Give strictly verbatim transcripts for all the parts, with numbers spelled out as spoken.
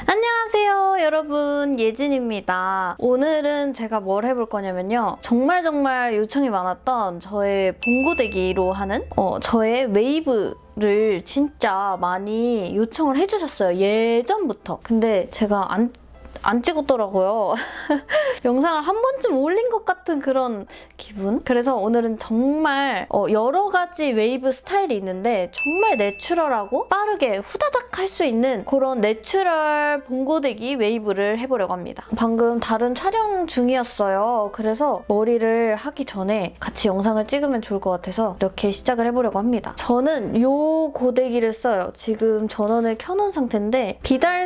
안녕하세요 여러분, 예진입니다. 오늘은 제가 뭘 해볼 거냐면요, 정말 정말 요청이 많았던 저의 봉고데기로 하는 어, 저의 웨이브를 진짜 많이 요청을 해주셨어요, 예전부터. 근데 제가 안 안 찍었더라고요. 영상을 한 번쯤 올린 것 같은 그런 기분? 그래서 오늘은 정말 어, 여러 가지 웨이브 스타일이 있는데 정말 내추럴하고 빠르게 후다닥 할 수 있는 그런 내추럴 봉고데기 웨이브를 해보려고 합니다. 방금 다른 촬영 중이었어요. 그래서 머리를 하기 전에 같이 영상을 찍으면 좋을 것 같아서 이렇게 시작을 해보려고 합니다. 저는 요 고데기를 써요. 지금 전원을 켜놓은 상태인데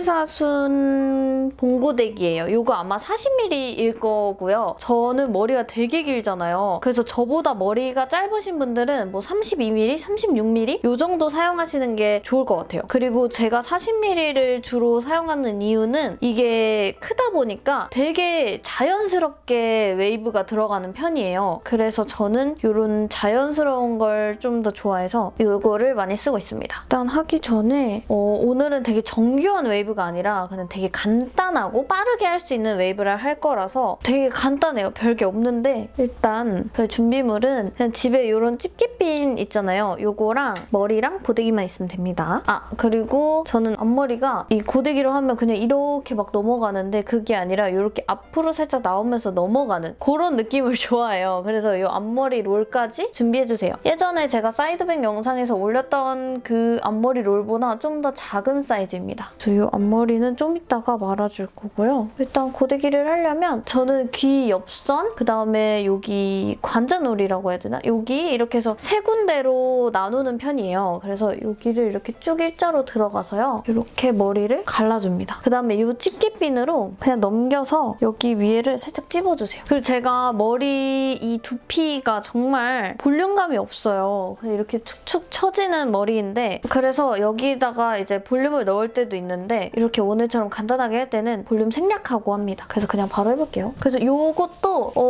비달사순 봉고 고데기예요. 이거 아마 사십 밀리미터일 거고요. 저는 머리가 되게 길잖아요. 그래서 저보다 머리가 짧으신 분들은 뭐 삼십이 밀리미터, 삼십육 밀리미터 이 정도 사용하시는 게 좋을 것 같아요. 그리고 제가 사십 밀리미터를 주로 사용하는 이유는 이게 크다 보니까 되게 자연스럽게 웨이브가 들어가는 편이에요. 그래서 저는 이런 자연스러운 걸 좀 더 좋아해서 이거를 많이 쓰고 있습니다. 일단 하기 전에 어, 오늘은 되게 정교한 웨이브가 아니라 그냥 되게 간단하고 빠르게 할 수 있는 웨이브를 할 거라서 되게 간단해요. 별게 없는데 일단 그 준비물은 그냥 집에 이런 집게핀 있잖아요. 요거랑 머리랑 고데기만 있으면 됩니다. 아, 그리고 저는 앞머리가 이 고데기로 하면 그냥 이렇게 막 넘어가는데 그게 아니라 이렇게 앞으로 살짝 나오면서 넘어가는 그런 느낌을 좋아해요. 그래서 이 앞머리 롤까지 준비해주세요. 예전에 제가 사이드백 영상에서 올렸던 그 앞머리 롤보다 좀 더 작은 사이즈입니다. 저 이 앞머리는 좀 이따가 말아줄 거고요. 일단 고데기를 하려면 저는 귀 옆선, 그다음에 여기 관자놀이라고 해야 되나? 여기 이렇게 해서 세 군데로 나누는 편이에요. 그래서 여기를 이렇게 쭉 일자로 들어가서요. 이렇게 머리를 갈라줍니다. 그다음에 이 집게핀으로 그냥 넘겨서 여기 위에를 살짝 찝어주세요. 그리고 제가 머리 이 두피가 정말 볼륨감이 없어요. 이렇게 축축 처지는 머리인데 그래서 여기다가 이제 볼륨을 넣을 때도 있는데 이렇게 오늘처럼 간단하게 할 때는 볼륨 생략하고 합니다. 그래서 그냥 바로 해볼게요. 그래서 이것도 어,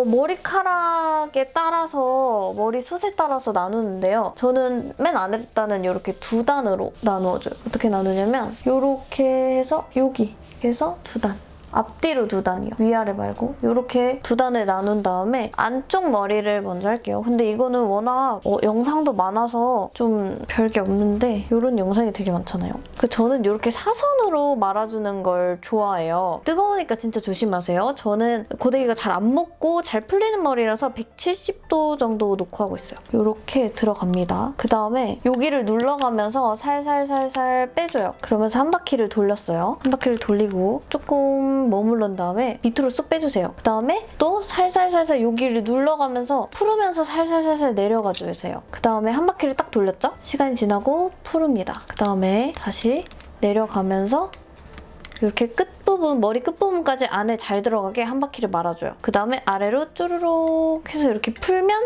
머리카락에 따라서 머리숱에 따라서 나누는데요. 저는 맨 안에다는 이렇게 두 단으로 나누어줘요. 어떻게 나누냐면 이렇게 해서 여기 해서 두 단. 앞뒤로 두 단이요. 위아래 말고 이렇게 두 단을 나눈 다음에 안쪽 머리를 먼저 할게요. 근데 이거는 워낙 어, 영상도 많아서 좀 별게 없는데 이런 영상이 되게 많잖아요. 그 저는 이렇게 사선으로 말아주는 걸 좋아해요. 뜨거우니까 진짜 조심하세요. 저는 고데기가 잘 안 먹고 잘 풀리는 머리라서 백칠십 도 정도 놓고 하고 있어요. 이렇게 들어갑니다. 그 다음에 여기를 눌러가면서 살살살살 빼줘요. 그러면서 한 바퀴를 돌렸어요. 한 바퀴를 돌리고 조금 머무른 다음에 밑으로 쏙 빼주세요. 그 다음에 또 살살살살 여기를 눌러가면서 풀으면서 살살살살 내려가 주세요. 그 다음에 한 바퀴를 딱 돌렸죠? 시간이 지나고 푸릅니다. 그 다음에 다시 내려가면서 이렇게 끝부분, 머리 끝부분까지 안에 잘 들어가게 한 바퀴를 말아줘요. 그 다음에 아래로 쭈루룩 해서 이렇게 풀면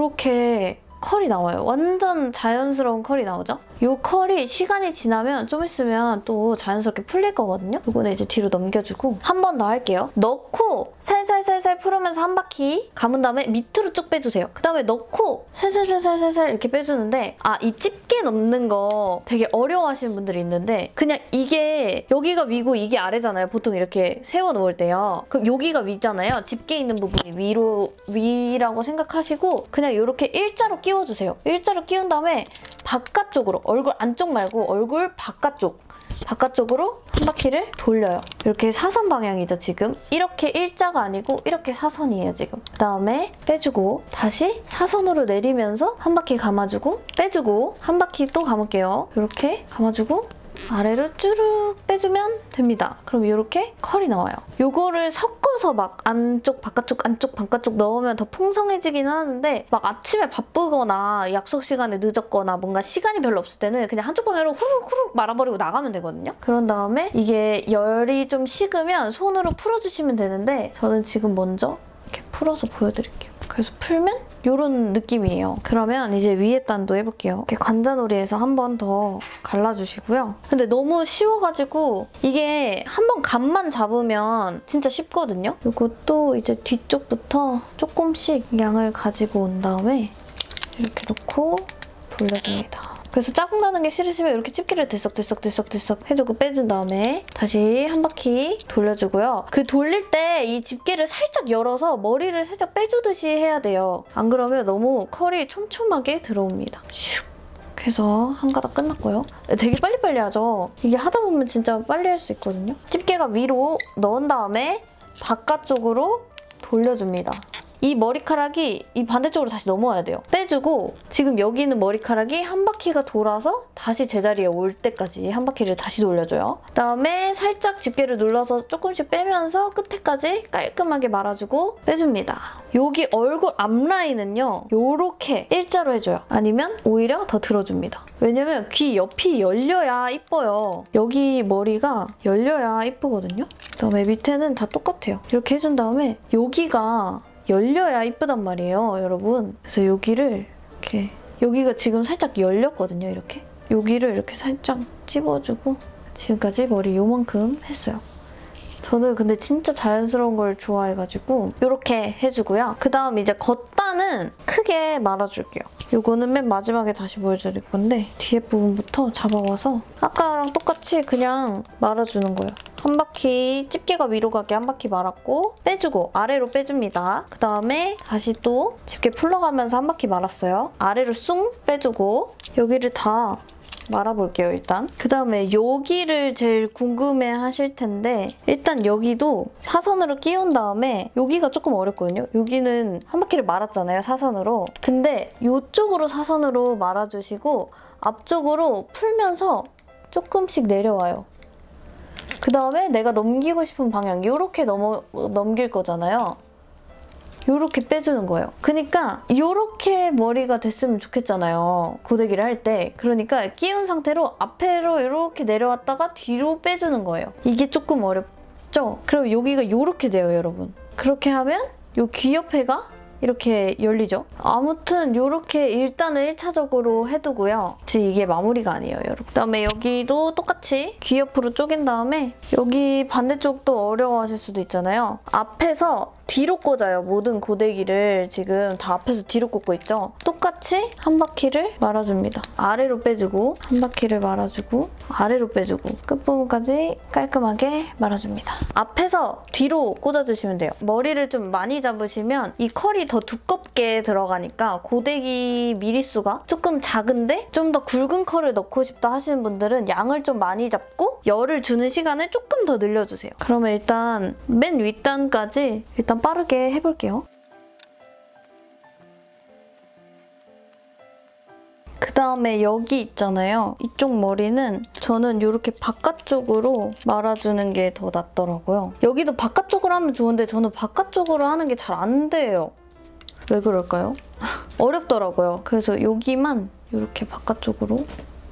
이렇게 컬이 나와요. 완전 자연스러운 컬이 나오죠? 이 컬이 시간이 지나면 좀 있으면 또 자연스럽게 풀릴 거거든요? 이거는 이제 뒤로 넘겨주고 한 번 더 할게요. 넣고 살살살살 풀으면서 한 바퀴 감은 다음에 밑으로 쭉 빼주세요. 그 다음에 넣고 살살살살살 이렇게 빼주는데 아, 이 집게 넣는 거 되게 어려워하시는 분들이 있는데 그냥 이게 여기가 위고 이게 아래잖아요. 보통 이렇게 세워놓을 때요. 그럼 여기가 위잖아요. 집게 있는 부분이 위로 위라고 생각하시고 그냥 이렇게 일자로 끼워주세요. 일자로 끼운 다음에 바깥쪽으로, 얼굴 안쪽 말고 얼굴 바깥쪽, 바깥쪽으로 한 바퀴를 돌려요. 이렇게 사선 방향이죠, 지금. 이렇게 일자가 아니고 이렇게 사선이에요, 지금. 그다음에 빼주고 다시 사선으로 내리면서 한 바퀴 감아주고 빼주고 한 바퀴 또 감을게요. 이렇게 감아주고 아래로 쭈룩 빼주면 됩니다. 그럼 이렇게 컬이 나와요. 요거를 섞어서 막 안쪽, 바깥쪽, 안쪽, 바깥쪽 넣으면 더 풍성해지긴 하는데 막 아침에 바쁘거나 약속 시간에 늦었거나 뭔가 시간이 별로 없을 때는 그냥 한쪽 방향으로 후룩 후룩 말아버리고 나가면 되거든요. 그런 다음에 이게 열이 좀 식으면 손으로 풀어주시면 되는데 저는 지금 먼저 이렇게 풀어서 보여드릴게요. 그래서 풀면 이런 느낌이에요. 그러면 이제 위에 단도 해볼게요. 이렇게 관자놀이에서 한 번 더 갈라주시고요. 근데 너무 쉬워가지고 이게 한 번 감만 잡으면 진짜 쉽거든요. 이것도 이제 뒤쪽부터 조금씩 양을 가지고 온 다음에 이렇게 넣고 돌려줍니다. 그래서 짜증 나는 게 싫으시면 이렇게 집게를 들썩들썩들썩들썩 해주고 빼준 다음에 다시 한 바퀴 돌려주고요. 그 돌릴 때 이 집게를 살짝 열어서 머리를 살짝 빼주듯이 해야 돼요. 안 그러면 너무 컬이 촘촘하게 들어옵니다. 슉 해서 한 가닥 끝났고요. 되게 빨리빨리 하죠? 이게 하다 보면 진짜 빨리 할 수 있거든요. 집게가 위로 넣은 다음에 바깥쪽으로 돌려줍니다. 이 머리카락이 이 반대쪽으로 다시 넘어와야 돼요. 빼주고 지금 여기 있는 머리카락이 한 바퀴가 돌아서 다시 제자리에 올 때까지 한 바퀴를 다시 돌려줘요. 그다음에 살짝 집게를 눌러서 조금씩 빼면서 끝에까지 깔끔하게 말아주고 빼줍니다. 여기 얼굴 앞라인은요. 요렇게 일자로 해줘요. 아니면 오히려 더 들어줍니다. 왜냐면 귀 옆이 열려야 이뻐요. 여기 머리가 열려야 이쁘거든요. 그다음에 밑에는 다 똑같아요. 이렇게 해준 다음에 여기가 열려야 이쁘단 말이에요, 여러분. 그래서 여기를 이렇게 여기가 지금 살짝 열렸거든요, 이렇게. 여기를 이렇게 살짝 찝어주고 지금까지 머리 요만큼 했어요. 저는 근데 진짜 자연스러운 걸 좋아해가지고 이렇게 해주고요. 그 다음 이제 겉단은 크게 말아줄게요. 이거는 맨 마지막에 다시 보여드릴 건데 뒤에 부분부터 잡아와서 아까랑 똑같이 그냥 말아주는 거예요. 한 바퀴 집게가 위로 가게 한 바퀴 말았고 빼주고 아래로 빼줍니다. 그 다음에 다시 또 집게 풀러가면서 한 바퀴 말았어요. 아래로 쑥 빼주고 여기를 다 말아볼게요, 일단. 그 다음에 여기를 제일 궁금해 하실 텐데 일단 여기도 사선으로 끼운 다음에 여기가 조금 어렵거든요. 여기는 한 바퀴를 말았잖아요, 사선으로. 근데 이쪽으로 사선으로 말아주시고 앞쪽으로 풀면서 조금씩 내려와요. 그 다음에 내가 넘기고 싶은 방향 이렇게 넘어, 넘길 거잖아요. 요렇게 빼주는 거예요. 그러니까 요렇게 머리가 됐으면 좋겠잖아요. 고데기를 할 때. 그러니까 끼운 상태로 앞으로 이렇게 내려왔다가 뒤로 빼주는 거예요. 이게 조금 어렵죠? 그럼 여기가 요렇게 돼요, 여러분. 그렇게 하면 요 귀 옆에가 이렇게 열리죠? 아무튼 이렇게 일단은 일 차적으로 해두고요. 지금 이게 마무리가 아니에요, 여러분. 그다음에 여기도 똑같이 귀 옆으로 쪼갠 다음에 여기 반대쪽도 어려워하실 수도 있잖아요. 앞에서 뒤로 꽂아요. 모든 고데기를 지금 다 앞에서 뒤로 꽂고 있죠? 똑같이 한 바퀴를 말아줍니다. 아래로 빼주고 한 바퀴를 말아주고 아래로 빼주고 끝부분까지 깔끔하게 말아줍니다. 앞에서 뒤로 꽂아주시면 돼요. 머리를 좀 많이 잡으시면 이 컬이 더 두껍게 들어가니까 고데기 미리수가 조금 작은데 좀 더 굵은 컬을 넣고 싶다 하시는 분들은 양을 좀 많이 잡고 열을 주는 시간을 조금 더 늘려주세요. 그러면 일단 맨 윗단까지 일단 빠르게 해볼게요. 그 다음에 여기 있잖아요. 이쪽 머리는 저는 이렇게 바깥쪽으로 말아주는 게 더 낫더라고요. 여기도 바깥쪽으로 하면 좋은데 저는 바깥쪽으로 하는 게 잘 안 돼요. 왜 그럴까요? 어렵더라고요. 그래서 여기만 이렇게 바깥쪽으로.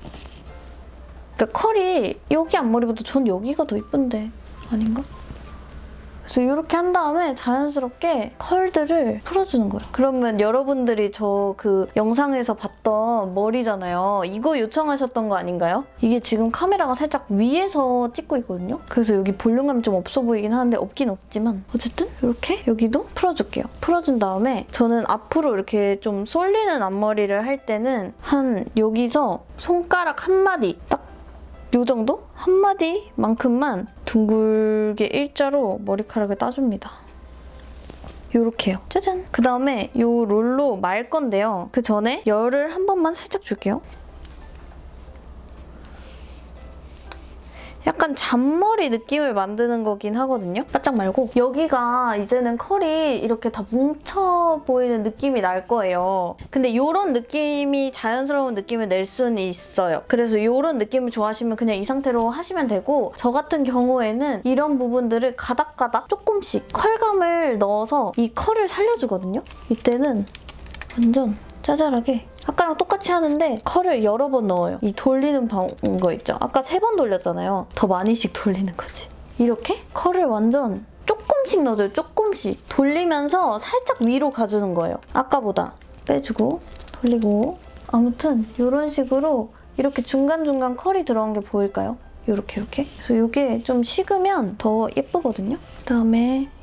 그러니까 컬이 여기 앞머리보다 전 여기가 더 이쁜데 아닌가? 그래서 이렇게 한 다음에 자연스럽게 컬들을 풀어주는 거예요. 그러면 여러분들이 저 그 영상에서 봤던 머리잖아요. 이거 요청하셨던 거 아닌가요? 이게 지금 카메라가 살짝 위에서 찍고 있거든요. 그래서 여기 볼륨감이 좀 없어 보이긴 하는데 없긴 없지만 어쨌든 이렇게 여기도 풀어줄게요. 풀어준 다음에 저는 앞으로 이렇게 좀 쏠리는 앞머리를 할 때는 한 여기서 손가락 한 마디 딱 요 정도? 한 마디만큼만 둥글게 일자로 머리카락을 따줍니다. 요렇게요. 짜잔! 그 다음에 요 롤로 말 건데요. 그 전에 열을 한 번만 살짝 줄게요. 약간 잔머리 느낌을 만드는 거긴 하거든요. 바짝 말고 여기가 이제는 컬이 이렇게 다 뭉쳐 보이는 느낌이 날 거예요. 근데 이런 느낌이 자연스러운 느낌을 낼 수는 있어요. 그래서 이런 느낌을 좋아하시면 그냥 이 상태로 하시면 되고 저 같은 경우에는 이런 부분들을 가닥가닥 조금씩 컬감을 넣어서 이 컬을 살려주거든요. 이때는 완전 짜잘하게 아까랑 똑같이 하는데 컬을 여러 번 넣어요. 이 돌리는 거 있죠? 아까 세 번 돌렸잖아요. 더 많이씩 돌리는 거지. 이렇게 컬을 완전 조금씩 넣어줘요. 조금씩. 돌리면서 살짝 위로 가주는 거예요. 아까보다. 빼주고 돌리고 아무튼 이런 식으로 이렇게 중간중간 컬이 들어간 게 보일까요? 이렇게 이렇게. 그래서 이게 좀 식으면 더 예쁘거든요. 그다음에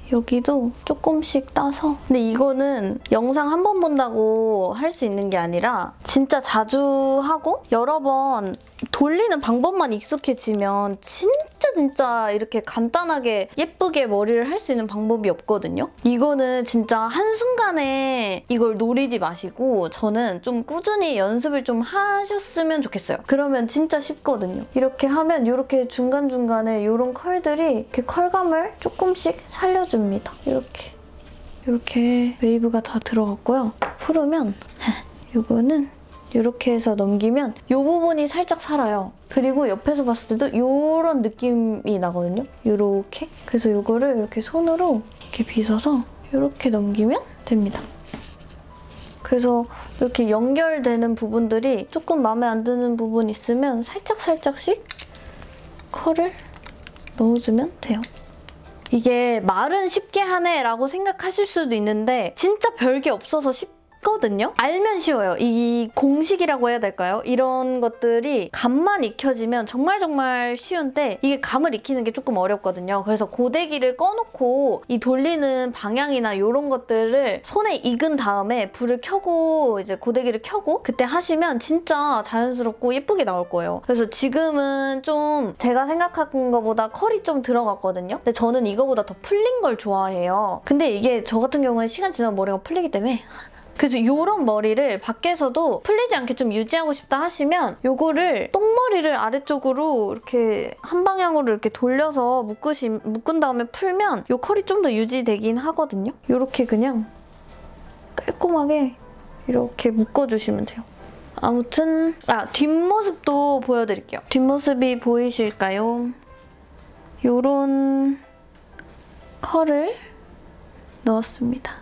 여기도 조금씩 따서. 근데 이거는 영상 한 번 본다고 할 수 있는 게 아니라 진짜 자주 하고 여러 번 돌리는 방법만 익숙해지면 진짜 진짜 이렇게 간단하게 예쁘게 머리를 할 수 있는 방법이 없거든요. 이거는 진짜 한순간에 이걸 노리지 마시고 저는 좀 꾸준히 연습을 좀 하셨으면 좋겠어요. 그러면 진짜 쉽거든요. 이렇게 하면 이렇게 중간중간에 이런 컬들이 이렇게 컬감을 조금씩 살려줍니다. 이렇게. 이렇게 웨이브가 다 들어갔고요. 풀으면 이거는 이렇게 해서 넘기면 이 부분이 살짝 살아요. 그리고 옆에서 봤을 때도 이런 느낌이 나거든요. 이렇게. 그래서 이거를 이렇게 손으로 이렇게 빗어서 이렇게 넘기면 됩니다. 그래서 이렇게 연결되는 부분들이 조금 마음에 안 드는 부분 있으면 살짝살짝씩 컬을 넣어주면 돼요. 이게 말은 쉽게 하네 라고 생각하실 수도 있는데 진짜 별게 없어서 쉽거든요? 알면 쉬워요. 이 공식이라고 해야 될까요? 이런 것들이 감만 익혀지면 정말 정말 쉬운데 이게 감을 익히는 게 조금 어렵거든요. 그래서 고데기를 꺼놓고 이 돌리는 방향이나 이런 것들을 손에 익은 다음에 불을 켜고 이제 고데기를 켜고 그때 하시면 진짜 자연스럽고 예쁘게 나올 거예요. 그래서 지금은 좀 제가 생각한 것보다 컬이 좀 들어갔거든요. 근데 저는 이거보다 더 풀린 걸 좋아해요. 근데 이게 저 같은 경우는 시간 지나면 머리가 풀리기 때문에 그래서 이런 머리를 밖에서도 풀리지 않게 좀 유지하고 싶다 하시면 이거를 똥머리를 아래쪽으로 이렇게 한 방향으로 이렇게 돌려서 묶으시, 묶은 다음에 풀면 이 컬이 좀 더 유지되긴 하거든요. 이렇게 그냥 깔끔하게 이렇게 묶어주시면 돼요. 아무튼 아 뒷모습도 보여드릴게요. 뒷모습이 보이실까요? 이런 컬을 넣었습니다.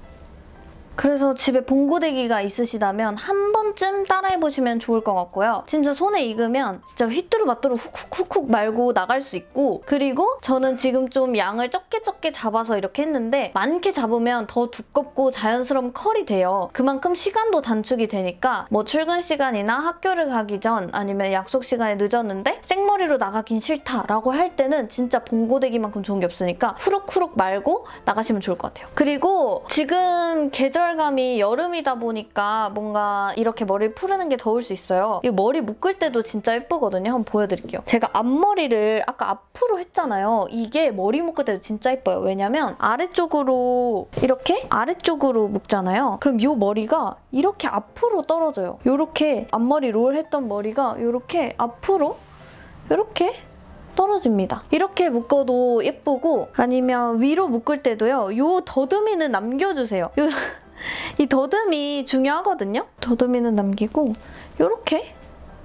그래서 집에 봉고데기가 있으시다면 한 번쯤 따라해보시면 좋을 것 같고요. 진짜 손에 익으면 진짜 휘뚜루마뚜루 훅훅훅훅 말고 나갈 수 있고 그리고 저는 지금 좀 양을 적게 적게 잡아서 이렇게 했는데 많게 잡으면 더 두껍고 자연스러운 컬이 돼요. 그만큼 시간도 단축이 되니까 뭐 출근 시간이나 학교를 가기 전 아니면 약속 시간에 늦었는데 생머리로 나가긴 싫다라고 할 때는 진짜 봉고데기만큼 좋은 게 없으니까 후룩후룩 말고 나가시면 좋을 것 같아요. 그리고 지금 계절 감이 여름이다 보니까 뭔가 이렇게 머리를 푸르는 게 더울 수 있어요. 이 머리 묶을 때도 진짜 예쁘거든요. 한번 보여드릴게요. 제가 앞머리를 아까 앞으로 했잖아요. 이게 머리 묶을 때도 진짜 예뻐요. 왜냐면 아래쪽으로 이렇게 아래쪽으로 묶잖아요. 그럼 이 머리가 이렇게 앞으로 떨어져요. 이렇게 앞머리 롤 했던 머리가 이렇게 앞으로 이렇게 떨어집니다. 이렇게 묶어도 예쁘고 아니면 위로 묶을 때도요. 이 더듬이는 남겨주세요. 요 이 더듬이 중요하거든요? 더듬이는 남기고 이렇게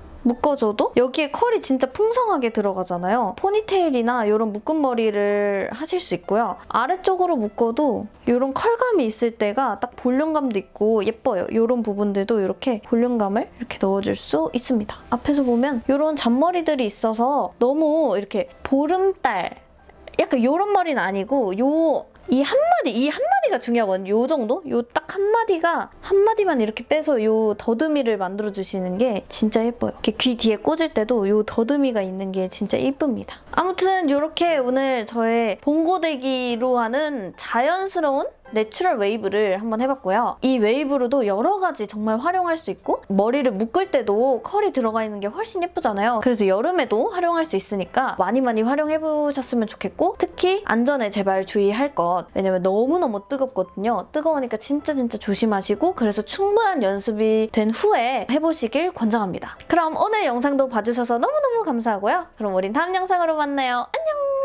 묶어줘도 여기에 컬이 진짜 풍성하게 들어가잖아요. 포니테일이나 이런 묶은 머리를 하실 수 있고요. 아래쪽으로 묶어도 이런 컬감이 있을 때가 딱 볼륨감도 있고 예뻐요. 이런 부분들도 이렇게 볼륨감을 이렇게 넣어줄 수 있습니다. 앞에서 보면 이런 잔머리들이 있어서 너무 이렇게 보름달 약간 이런 머리는 아니고 요 이 한마디, 이 한마디가 중요하거든요. 요 정도? 요 딱 한마디가 한마디만 이렇게 빼서 요 더듬이를 만들어주시는 게 진짜 예뻐요. 이렇게 귀 뒤에 꽂을 때도 요 더듬이가 있는 게 진짜 예쁩니다. 아무튼 이렇게 오늘 저의 봉고데기로 하는 자연스러운 내추럴 웨이브를 한번 해봤고요. 이 웨이브로도 여러 가지 정말 활용할 수 있고 머리를 묶을 때도 컬이 들어가 있는 게 훨씬 예쁘잖아요. 그래서 여름에도 활용할 수 있으니까 많이 많이 활용해보셨으면 좋겠고 특히 안전에 제발 주의할 것. 왜냐면 너무너무 뜨겁거든요. 뜨거우니까 진짜 진짜 조심하시고 그래서 충분한 연습이 된 후에 해보시길 권장합니다. 그럼 오늘 영상도 봐주셔서 너무너무 감사하고요. 그럼 우린 다음 영상으로 만나요. 안녕!